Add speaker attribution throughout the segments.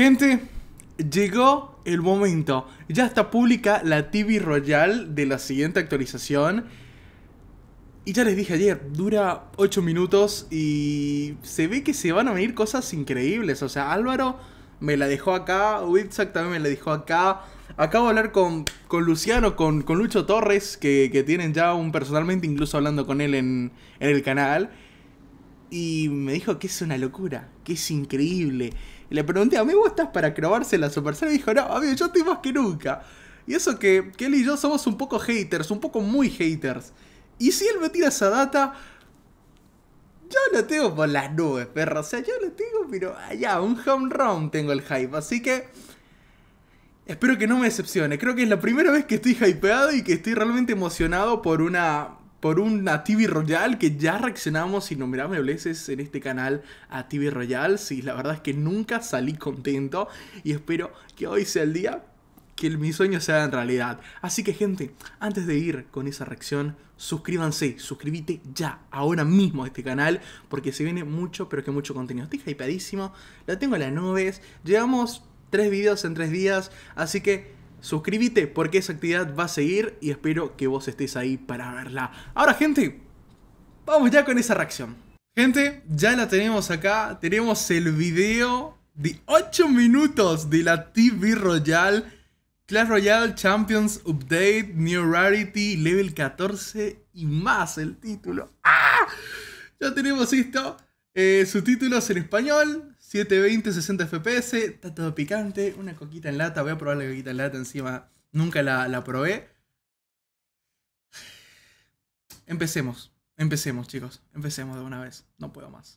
Speaker 1: Gente, llegó el momento. Ya está pública la TV Royal de la siguiente actualización. Y ya les dije ayer, dura 8 minutos y se ve que se van a venir cosas increíbles. O sea, Álvaro me la dejó acá, Witzak también me la dejó acá. Acabo de hablar con Luciano, con Lucho Torres, que tienen ya un personalmente, incluso hablando con él en el canal. Y me dijo que es una locura, que es increíble. Y le pregunté, amigo, ¿estás para crobarse la Supercell? Y dijo, no, amigo, yo estoy más que nunca. Y eso que él y yo somos un poco haters, un poco muy haters. Y si él me tira esa data, yo lo tengo por las nubes, perro. O sea, yo lo tengo, pero allá, un home run tengo el hype. Así que espero que no me decepcione. Creo que es la primera vez que estoy hypeado y que estoy realmente emocionado por una TV Royal, que ya reaccionamos innumerables veces en este canal a TV Royal. Sí, la verdad es que nunca salí contento y espero que hoy sea el día que mi sueño se haga en realidad. Así que, gente, antes de ir con esa reacción, suscríbete ya, ahora mismo a este canal, porque se viene mucho, pero que mucho contenido. Estoy hypadísimo, la tengo en las nubes, llevamos 3 videos en 3 días, así que suscríbete porque esa actividad va a seguir y espero que vos estés ahí para verla. Ahora, gente, vamos ya con esa reacción. Gente, ya la tenemos acá, tenemos el video de 8 minutos de la TV Royal. Clash Royale Champions Update, New Rarity, Level 14 y más el título. ¡Ah! Ya tenemos esto. Subtítulos en español, 720, 60 FPS, está todo picante, una coquita en lata, voy a probar la coquita en lata encima, nunca la probé. Empecemos chicos, empecemos de una vez, no puedo más.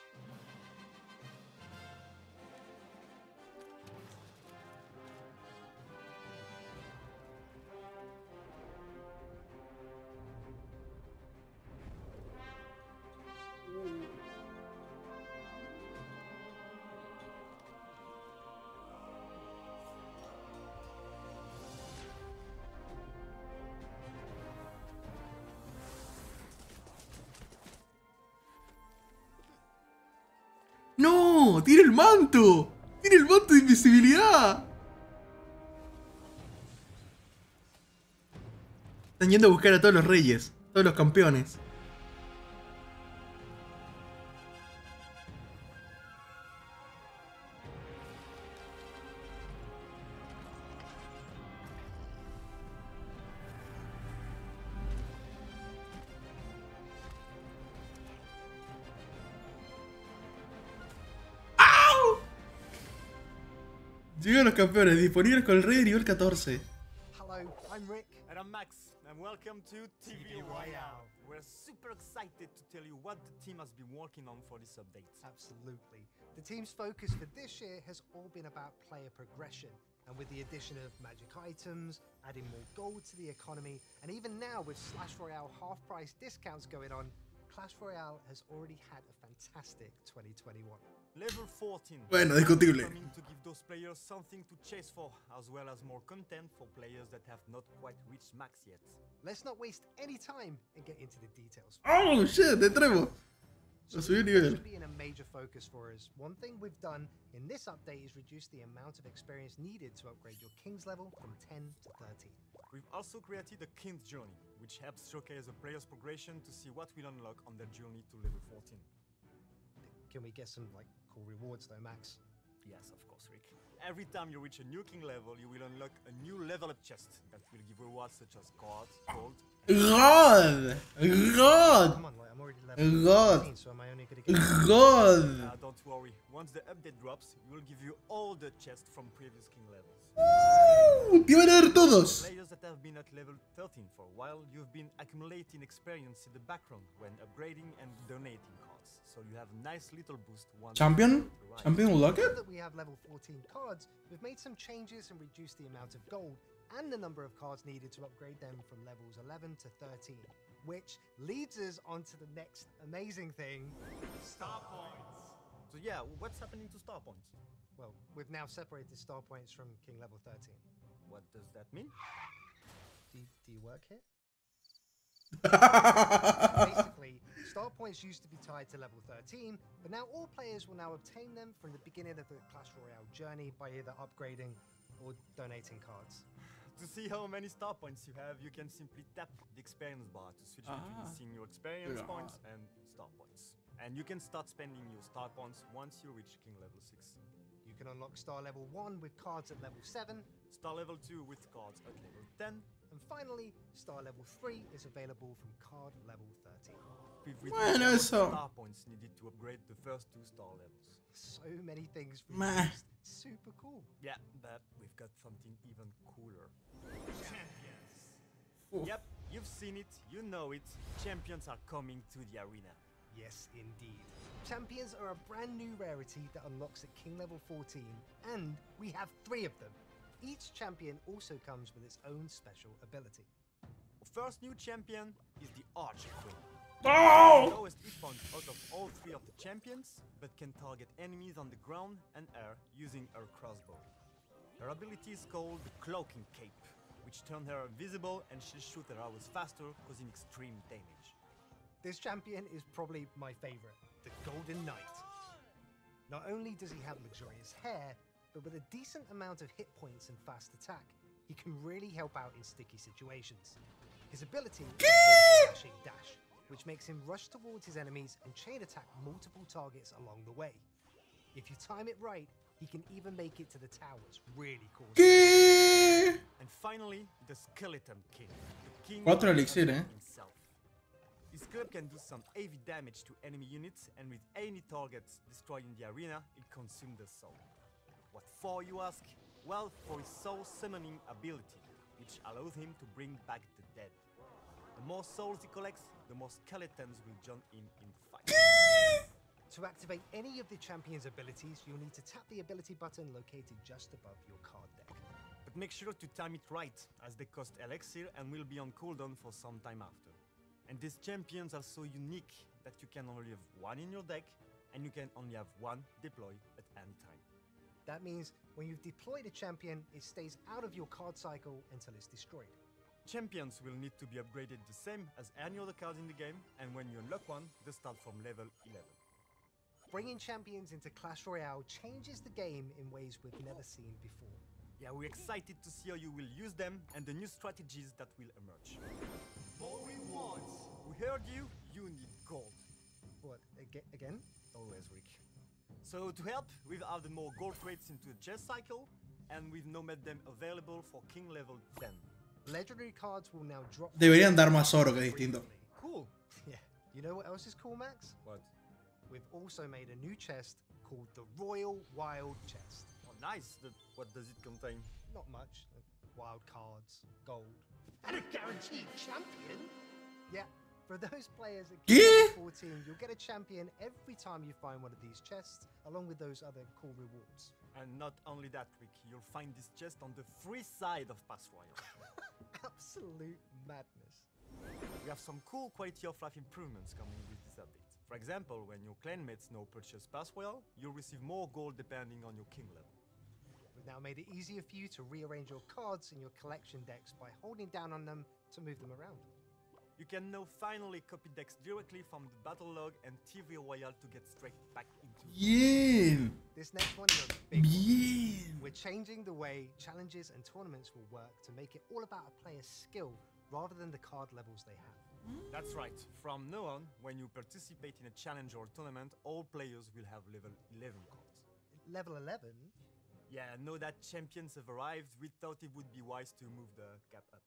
Speaker 1: ¡No! ¡Tiene el manto! ¡Tiene el manto de invisibilidad! Están yendo a buscar a todos los reyes, todos los campeones. Llegan los campeones, disponibles con el rey de nivel 14.
Speaker 2: Hello, I'm Rick.
Speaker 3: And I'm Max, and welcome to TV Royale. We're super excited to tell you what the team has been working on for this update.
Speaker 2: Absolutely. The team's focus for this year has all been about player progression. And with the addition of magic items, adding more gold to the economy, and even now with Slash Royale half-price discounts going on, Clash Royale has already had a fantastic 2021.
Speaker 3: Level 14.
Speaker 1: Bueno, discutible.
Speaker 3: Coming to give those players something to chase for, as well as more content for players that have not quite reached max yet.
Speaker 2: Let's not waste any time and get into the details.
Speaker 1: ¡Oh, shit! ¡De trevo! Lo subí nivel.
Speaker 2: Being a major focus for us, one thing we've done in this update is reduce the amount of experience needed to upgrade your King's level from 10 to 13.
Speaker 3: We've also created a King's Journey, which helps showcase a player's progression to see what will unlock on their journey to level 14.
Speaker 2: Can we get some cool rewards though, Max?
Speaker 3: Yes, of course, Rick. Every time you reach a new king level, you will unlock a new level up chest that will give rewards such as cards, gold.
Speaker 1: God! God!
Speaker 2: Come on, I'm already level
Speaker 1: God!
Speaker 2: 13, so am I only gonna get
Speaker 1: God!
Speaker 3: Don't worry, once the update drops, we will give you all the chests from previous king levels.
Speaker 1: ¡Te van a dar todos!
Speaker 3: Players that have been at level 13 for a while, you've been accumulating experience in the background when upgrading and donating cards. So you have a nice little boost once
Speaker 1: Champion? Champion will lock
Speaker 2: Now
Speaker 1: it?
Speaker 2: that we have level 14 cards, we've made some changes and reduced the amount of gold and the number of cards needed to upgrade them from levels 11 to 13. Which leads us on to the next amazing thing.
Speaker 3: Star points. So yeah, what's happening to star points?
Speaker 2: Well, we've now separated star points from King level 13.
Speaker 3: What does that mean?
Speaker 2: Do you work here? Basically, star points used to be tied to level 13, but now all players will now obtain them from the beginning of the Clash Royale journey by either upgrading or donating cards.
Speaker 3: To see how many star points you have, you can simply tap the experience bar to switch between seeing your experience
Speaker 1: Yeah.
Speaker 3: points and star points. And you can start spending your star points once you reach King level 6.
Speaker 2: You can unlock star level 1 with cards at level 7,
Speaker 3: Star level 2 with cards at level 10.
Speaker 2: and finally, star level 3 is available from card level 13.
Speaker 3: We've
Speaker 1: Bueno,
Speaker 3: reduced the
Speaker 1: eso.
Speaker 3: star points needed to upgrade the first 2 star levels.
Speaker 2: So many things
Speaker 1: Meh.
Speaker 2: reduced. Super cool.
Speaker 3: Yeah, but we've got something even cooler.
Speaker 1: Oof.
Speaker 3: Yep, you've seen it, you know it. Champions are coming to the arena.
Speaker 2: Yes, indeed. Champions are a brand new rarity that unlocks at King level 14, and we have 3 of them. Each champion also comes with its own special ability.
Speaker 3: Our first new champion is the Archer Queen.
Speaker 1: Oh!
Speaker 3: Lowest hit point out of all 3 of the champions, but can target enemies on the ground and air using her crossbow. Her ability is called the Cloaking Cape, which turns her invisible and she'll shoot her arrows faster, causing extreme damage.
Speaker 2: This champion is probably my favorite, the Golden Knight. Not only does he have luxurious hair, but with a decent amount of hit points and fast attack, he can really help out in sticky situations. His ability is called Dashing Dash, which makes him rush towards his enemies and chain attack multiple targets along the way. If you time it right, he can even make it to the towers really causing.
Speaker 1: ¿Qué?
Speaker 3: And finally, the Skeleton King, the king
Speaker 1: Cuatro
Speaker 3: of
Speaker 1: elixir,
Speaker 3: Thunder
Speaker 1: eh?
Speaker 3: himself. His club can do some heavy damage to enemy units, and with any targets destroyed in the arena, it consumes their soul. What for, you ask? Well, for his soul summoning ability, which allows him to bring back the dead. The more souls he collects, the more skeletons will join in the fight.
Speaker 2: To activate any of the champion's abilities, you'll need to tap the ability button located just above your card deck.
Speaker 3: But make sure to time it right, as they cost elixir and will be on cooldown for some time after. And these champions are so unique that you can only have one in your deck, and you can only have one deploy at any time.
Speaker 2: That means when you've deployed a champion, it stays out of your card cycle until it's destroyed.
Speaker 3: Champions will need to be upgraded the same as any other card in the game, and when you unlock one, they start from level 11.
Speaker 2: Bringing champions into Clash Royale changes the game in ways we've never seen before.
Speaker 3: Yeah, we're excited to see how you will use them and the new strategies that will emerge. More rewards! We heard you, you need gold.
Speaker 2: What, again?
Speaker 3: Always, Rick. So to help, we've added more gold crates into the chest cycle, and we've now made them available for King level 10.
Speaker 2: Legendary cards will now drop.
Speaker 1: Deberían dar más oro, que es distinto.
Speaker 3: Cool.
Speaker 2: Yeah. You know what else is cool, Max?
Speaker 3: What?
Speaker 2: We've also made a new chest called the Royal Wild Chest.
Speaker 3: Oh, nice. What does it contain?
Speaker 2: Not much. Wild cards, gold, and a guaranteed champion. Yeah. For those players at
Speaker 1: Yeah.
Speaker 2: King 14, you'll get a champion every time you find one of these chests, along with those other cool rewards.
Speaker 3: And not only that, Rick, you'll find this chest on the free side of Pass Royal.
Speaker 2: Absolute madness.
Speaker 3: We have some cool quality of life improvements coming with this update. For example, when your clanmates now purchase Pass Royal, you'll receive more gold depending on your king level.
Speaker 2: We've now made it easier for you to rearrange your cards in your collection decks by holding down on them to move them around.
Speaker 3: You can now finally copy decks directly from the battle log and TV Royale to get straight back into it.
Speaker 1: Bien.
Speaker 2: This next one is a big one.
Speaker 1: Bien.
Speaker 2: We're changing the way challenges and tournaments will work to make it all about a player's skill rather than the card levels they have.
Speaker 3: That's right. From now on, when you participate in a challenge or tournament, all players will have level 11 cards.
Speaker 2: Level 11?
Speaker 3: Yeah, now that champions have arrived, we thought it would be wise to move the cap up.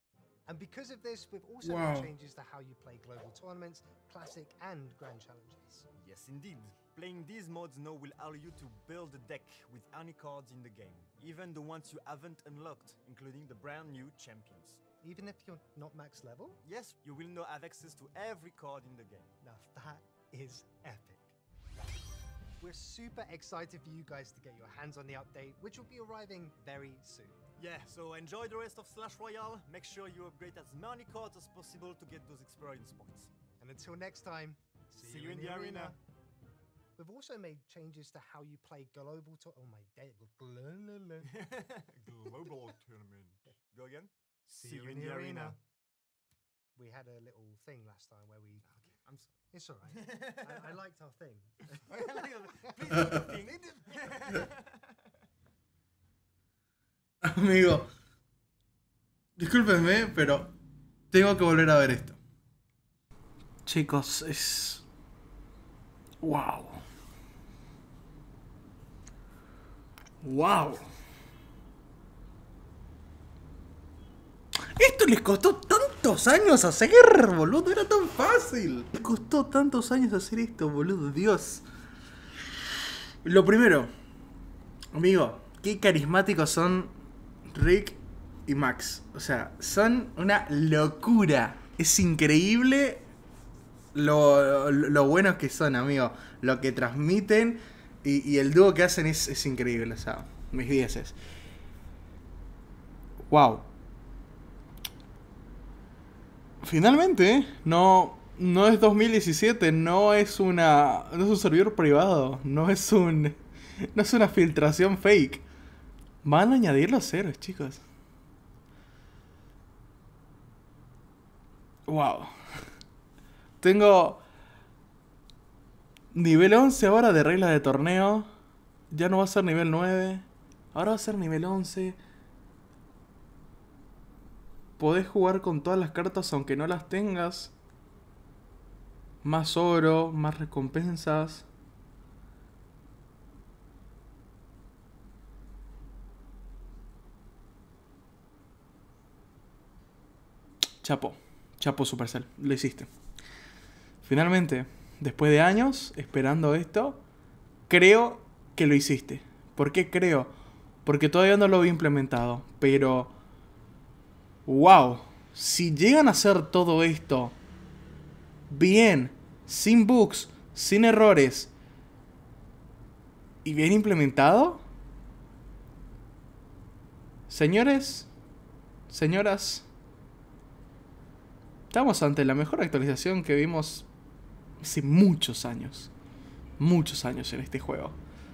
Speaker 2: And because of this, we've also
Speaker 1: Wow.
Speaker 2: made changes to how you play global tournaments, classic and grand challenges.
Speaker 3: Yes, indeed. Playing these modes now will allow you to build a deck with any cards in the game, even the ones you haven't unlocked, including the brand new champions.
Speaker 2: Even if you're not max level?
Speaker 3: Yes, you will now have access to every card in the game.
Speaker 2: Now that is epic. We're super excited for you guys to get your hands on the update, which will be arriving very soon.
Speaker 3: Yeah, so enjoy the rest of Slash Royale. Make sure you upgrade as many cards as possible to get those experience points.
Speaker 2: And until next time,
Speaker 3: See you in the arena.
Speaker 2: We've also made changes to how you play global to oh my day.
Speaker 3: Global tournament. Go again.
Speaker 2: See you in the arena. we had a little thing last time where we.
Speaker 3: Okay, I'm sorry.
Speaker 2: It's alright. I liked our thing.
Speaker 3: Please don't think.
Speaker 1: Amigo, discúlpenme, pero tengo que volver a ver esto. Chicos, es... ¡Wow! ¡Wow! Esto les costó tantos años hacer, boludo. Era tan fácil. Les costó tantos años hacer esto, boludo. Dios. Lo primero, amigo, qué carismáticos son Rick y Max. O sea, son una locura. Es increíble lo buenos que son, amigo. Lo que transmiten y el dúo que hacen es increíble. O sea, mis dieces. Wow. Finalmente, no es 2017, no es un servidor privado, no es una filtración fake. Van a añadir los héroes, chicos. Wow. Tengo nivel 11 ahora de regla de torneo. Ya no va a ser nivel 9. Ahora va a ser nivel 11. Podés jugar con todas las cartas aunque no las tengas. Más oro, más recompensas. Chapo Supercell, lo hiciste. Finalmente, después de años esperando esto, creo que lo hiciste. ¿Por qué creo? Porque todavía no lo había implementado, pero... ¡Wow! Si llegan a hacer todo esto bien, sin bugs, sin errores y bien implementado, señores, señoras, estamos ante la mejor actualización que vimos hace muchos años en este juego.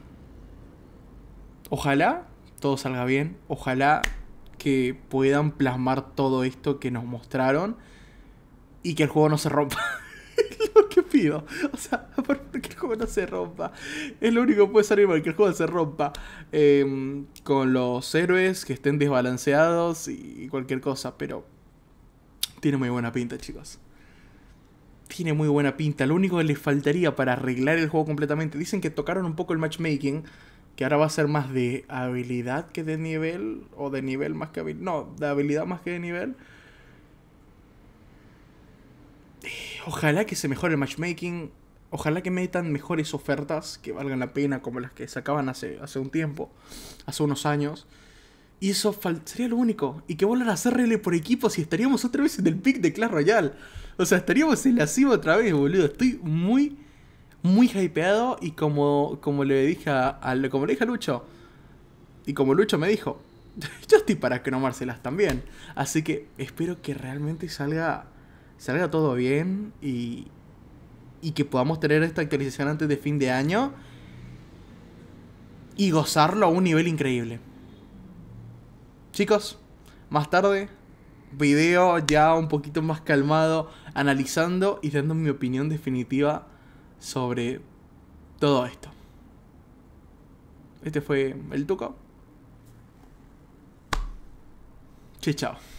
Speaker 1: Ojalá todo salga bien, ojalá que puedan plasmar todo esto que nos mostraron y que el juego no se rompa. Es lo que pido. O sea, que el juego no se rompa. Es lo único que puede salir mal, que el juego se rompa. Con los héroes que estén desbalanceados y cualquier cosa, pero tiene muy buena pinta, chicos. Tiene muy buena pinta. Lo único que les faltaría para arreglar el juego completamente, dicen que tocaron un poco el matchmaking, que ahora va a ser más de habilidad que de nivel, o de nivel más que habilidad. No, de habilidad más que de nivel. Ojalá que se mejore el matchmaking. Ojalá que metan mejores ofertas que valgan la pena, como las que sacaban hace un tiempo, hace unos años. Y eso sería lo único. Y que vuelvan a hacer RL por equipos y estaríamos otra vez en el pick de Clash Royale. O sea, estaríamos en la cima otra vez, boludo. Estoy muy hypeado. Y como le dije a Lucho, y como Lucho me dijo, yo estoy para cromárselas también. Así que espero que realmente salga todo bien. Y que podamos tener esta actualización antes de fin de año. Y gozarlo a un nivel increíble. Chicos, más tarde, video ya un poquito más calmado, analizando y dando mi opinión definitiva sobre todo esto. Este fue el Tuco. Chao.